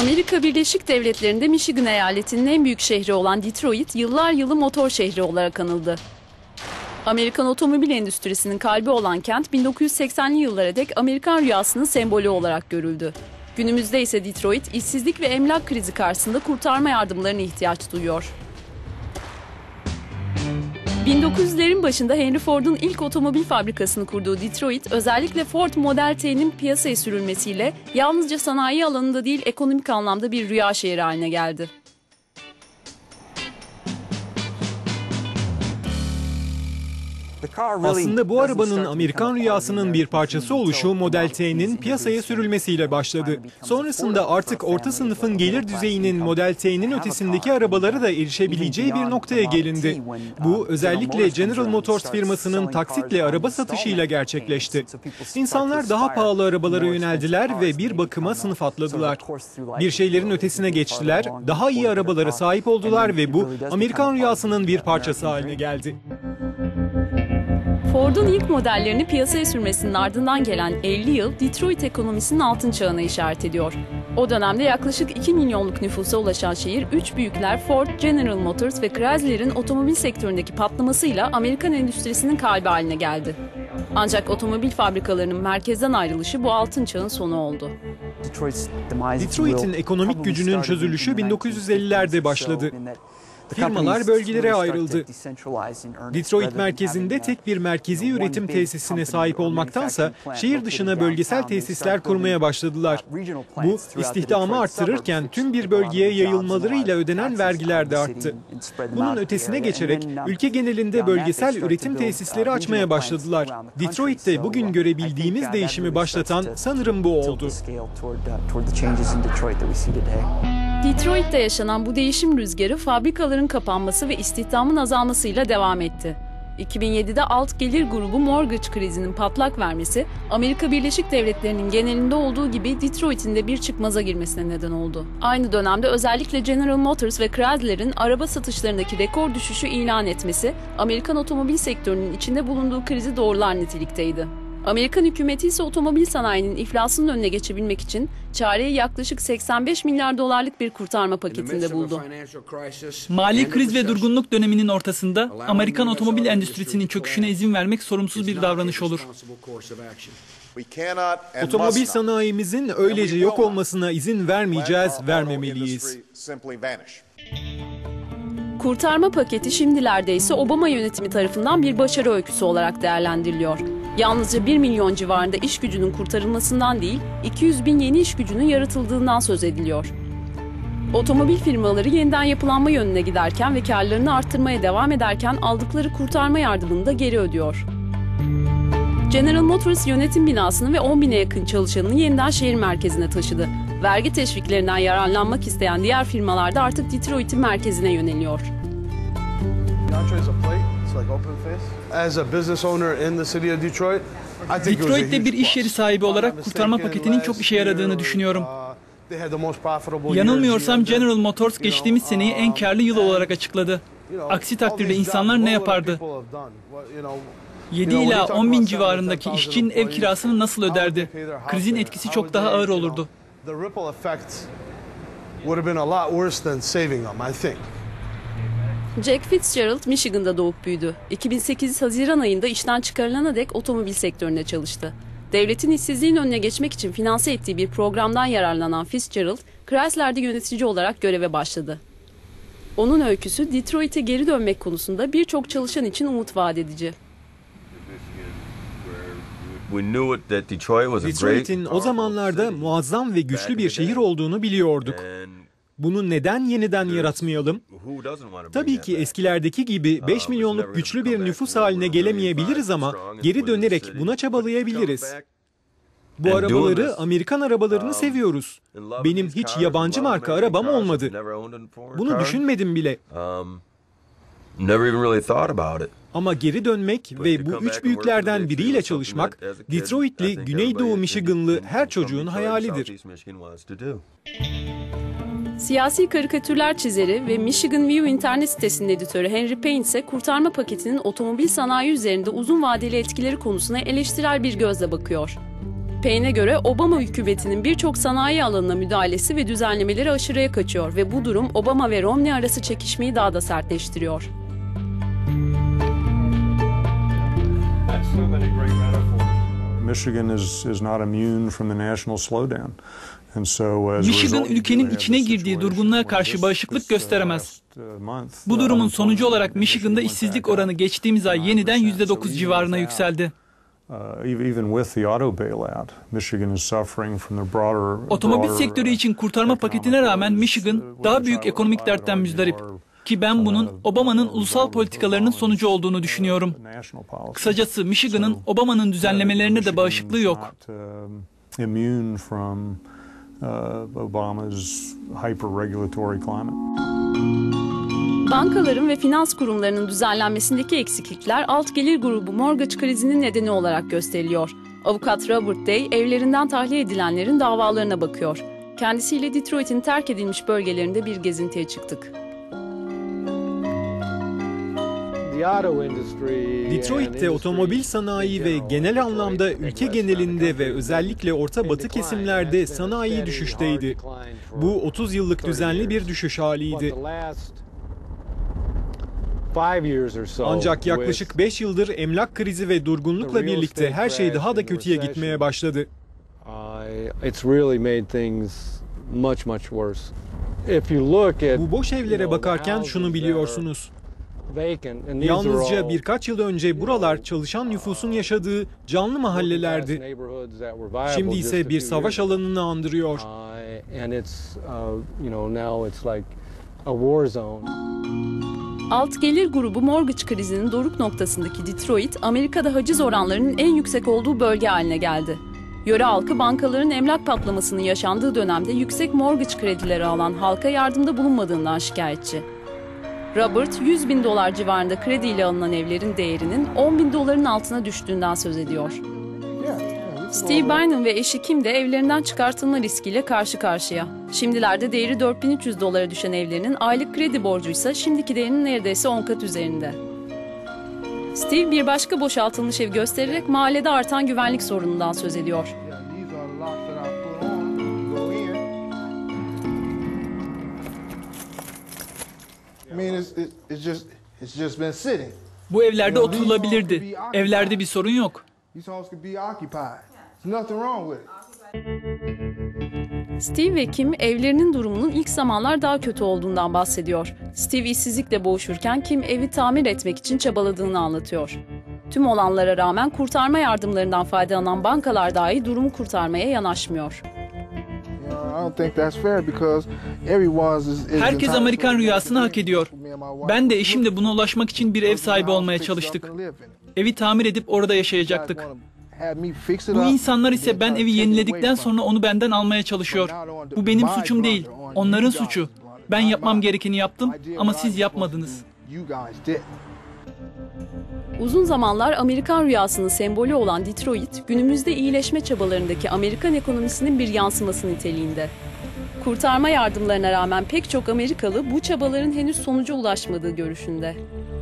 Amerika Birleşik Devletleri'nde Michigan eyaletinin en büyük şehri olan Detroit, yıllar yılı motor şehri olarak anıldı. Amerikan otomobil endüstrisinin kalbi olan kent, 1980'li yıllara dek Amerikan rüyasının sembolü olarak görüldü. Günümüzde ise Detroit, işsizlik ve emlak krizi karşısında kurtarma yardımlarına ihtiyaç duyuyor. 1900'lerin başında Henry Ford'un ilk otomobil fabrikasını kurduğu Detroit, özellikle Ford Model T'nin piyasaya sürülmesiyle yalnızca sanayi alanında değil, ekonomik anlamda bir rüya şehri haline geldi. Aslında bu arabanın Amerikan rüyasının bir parçası oluşu Model T'nin piyasaya sürülmesiyle başladı. Sonrasında artık orta sınıfın gelir düzeyinin Model T'nin ötesindeki arabalara da erişebileceği bir noktaya gelindi. Bu özellikle General Motors firmasının taksitle araba satışıyla gerçekleşti. İnsanlar daha pahalı arabalara yöneldiler ve bir bakıma sınıf atladılar. Bir şeylerin ötesine geçtiler, daha iyi arabalara sahip oldular ve bu Amerikan rüyasının bir parçası haline geldi. Ford'un ilk modellerini piyasaya sürmesinin ardından gelen 50 yıl Detroit ekonomisinin altın çağına işaret ediyor. O dönemde yaklaşık 2 milyonluk nüfusa ulaşan şehir, üç büyükler Ford, General Motors ve Chrysler'in otomobil sektöründeki patlamasıyla Amerikan endüstrisinin kalbi haline geldi. Ancak otomobil fabrikalarının merkezden ayrılışı bu altın çağın sonu oldu. Detroit'in ekonomik gücünün çözülüşü 1950'lerde başladı. Firmalar bölgelere ayrıldı. Detroit merkezinde tek bir merkezi üretim tesisine sahip olmaktansa şehir dışına bölgesel tesisler kurmaya başladılar. Bu istihdamı arttırırken tüm bir bölgeye yayılmalarıyla ödenen vergiler de arttı. Bunun ötesine geçerek ülke genelinde bölgesel üretim tesisleri açmaya başladılar. Detroit'te bugün görebildiğimiz değişimi başlatan sanırım bu oldu. Detroit'te yaşanan bu değişim rüzgarı fabrikaların kapanması ve istihdamın azalmasıyla devam etti. 2007'de alt gelir grubu mortgage krizinin patlak vermesi, Amerika Birleşik Devletleri'nin genelinde olduğu gibi Detroit'in de bir çıkmaza girmesine neden oldu. Aynı dönemde özellikle General Motors ve Chrysler'in araba satışlarındaki rekor düşüşü ilan etmesi, Amerikan otomobil sektörünün içinde bulunduğu krizi doğrular nitelikteydi. Amerikan hükümeti ise otomobil sanayinin iflasının önüne geçebilmek için çareyi yaklaşık 85 milyar dolarlık bir kurtarma paketinde buldu. Mali kriz ve durgunluk döneminin ortasında Amerikan otomobil endüstrisinin çöküşüne izin vermek sorumsuz bir davranış olur. Otomobil sanayimizin öylece yok olmasına izin vermeyeceğiz, vermemeliyiz. Kurtarma paketi şimdilerde ise Obama yönetimi tarafından bir başarı öyküsü olarak değerlendiriliyor. Yalnızca 1 milyon civarında iş gücünün kurtarılmasından değil, 200 bin yeni iş gücünün yaratıldığından söz ediliyor. Otomobil firmaları yeniden yapılanma yönüne giderken ve karlarını arttırmaya devam ederken aldıkları kurtarma yardımını da geri ödüyor. General Motors yönetim binasını ve 10 bine yakın çalışanını yeniden şehir merkezine taşıdı. Vergi teşviklerinden yararlanmak isteyen diğer firmalar da artık Detroit'in merkezine yöneliyor. Detroit'te bir iş yeri sahibi olarak kurtarma paketinin çok işe yaradığını düşünüyorum. Yanılmıyorsam General Motors geçtiğimiz seneyi en karlı yıl olarak açıkladı. Aksi takdirde insanlar ne yapardı? 7 ila 10 bin civarındaki işçinin ev kirasını nasıl öderdi? Krizin etkisi çok daha ağır olurdu. Jack Fitzgerald, Michigan'da doğup büyüdü. 2008 Haziran ayında işten çıkarılana dek otomobil sektöründe çalıştı. Devletin işsizliğin önüne geçmek için finanse ettiği bir programdan yararlanan Fitzgerald, Chrysler'de yönetici olarak göreve başladı. Onun öyküsü Detroit'e geri dönmek konusunda birçok çalışan için umut vaat edici. Detroit'in o zamanlarda muazzam ve güçlü bir şehir olduğunu biliyorduk. Bunu neden yeniden yaratmayalım? Tabii ki eskilerdeki gibi 5 milyonluk güçlü bir nüfus haline gelemeyebiliriz ama geri dönerek buna çabalayabiliriz. Bu arabaları, Amerikan arabalarını seviyoruz. Benim hiç yabancı marka arabam olmadı. Bunu düşünmedim bile. Ama geri dönmek ve bu üç büyüklerden biriyle çalışmak, Detroitli, Güneydoğu Michiganlı her çocuğun hayalidir. Siyasi karikatürler çizeri ve Michigan View internet sitesinin editörü Henry Payne ise kurtarma paketinin otomobil sanayi üzerinde uzun vadeli etkileri konusuna eleştirel bir gözle bakıyor. Payne'e göre Obama hükümetinin birçok sanayi alanına müdahalesi ve düzenlemeleri aşırıya kaçıyor ve bu durum Obama ve Romney arası çekişmeyi daha da sertleştiriyor. Michigan is not immune from the national slowdown. Michigan ülkenin içine girdiği durgunluğa karşı bağışıklık gösteremez. Bu durumun sonucu olarak Michigan'da işsizlik oranı geçtiğimiz ay yeniden %9 civarına yükseldi. Otomobil sektörü için kurtarma paketine rağmen Michigan daha büyük ekonomik dertten müzdarip. Ki ben bunun Obama'nın ulusal politikalarının sonucu olduğunu düşünüyorum. Kısacası Michigan'ın Obama'nın düzenlemelerine de bağışıklığı yok. Bankaların ve finans kurumlarının düzenlenmesindeki eksiklikler alt gelir grubu mortgage krizinin nedeni olarak gösteriliyor. Avukat Robert Day evlerinden tahliye edilenlerin davalarına bakıyor. Kendisiyle Detroit'in terk edilmiş bölgelerinde bir gezintiye çıktık. Detroit'te otomobil sanayi ve genel anlamda ülke genelinde ve özellikle Orta Batı kesimlerde sanayi düşüşteydi. Bu 30 yıllık düzenli bir düşüş haliydi. Ancak yaklaşık 5 yıldır emlak krizi ve durgunlukla birlikte her şey daha da kötüye gitmeye başladı. Bu boş evlere bakarken şunu biliyorsunuz. Yalnızca birkaç yıl önce buralar çalışan nüfusun yaşadığı canlı mahallelerdi. Şimdi ise bir savaş alanını andırıyor. Alt gelir grubu mortgage krizinin doruk noktasındaki Detroit, Amerika'da haciz oranlarının en yüksek olduğu bölge haline geldi. Yöre halkı bankaların emlak patlamasının yaşandığı dönemde yüksek mortgage kredileri alan halka yardımda bulunmadığından şikayetçi. Robert, $100.000 civarında krediyle alınan evlerin değerinin $10.000'ın altına düştüğünden söz ediyor. Steve Bynum ve eşi Kim de evlerinden çıkartılma riskiyle karşı karşıya. Şimdilerde değeri $4.300'a düşen evlerinin aylık kredi borcuysa şimdiki değerinin neredeyse 10 kat üzerinde. Steve bir başka boşaltılmış ev göstererek mahallede artan güvenlik sorunundan söz ediyor. Bu evlerde oturulabilirdi. Evlerde bir sorun yok. Steve ve Kim evlerinin durumunun ilk zamanlar daha kötü olduğundan bahsediyor. Steve işsizlikle boğuşurken Kim evi tamir etmek için çabaladığını anlatıyor. Tüm olanlara rağmen kurtarma yardımlarından faydalanan bankalar dahi durumu kurtarmaya yanaşmıyor. Herkes Amerikan rüyasını hak ediyor. Ben de eşimle buna ulaşmak için bir ev sahibi olmaya çalıştık. Evi tamir edip orada yaşayacaktık. Bu insanlar ise ben evi yeniledikten sonra onu benden almaya çalışıyor. Bu benim suçum değil, onların suçu. Ben yapmam gerekeni yaptım ama siz yapmadınız. Uzun zamanlar Amerikan rüyasının sembolü olan Detroit, günümüzde iyileşme çabalarındaki Amerikan ekonomisinin bir yansıması niteliğinde. Kurtarma yardımlarına rağmen pek çok Amerikalı bu çabaların henüz sonuca ulaşmadığı görüşünde.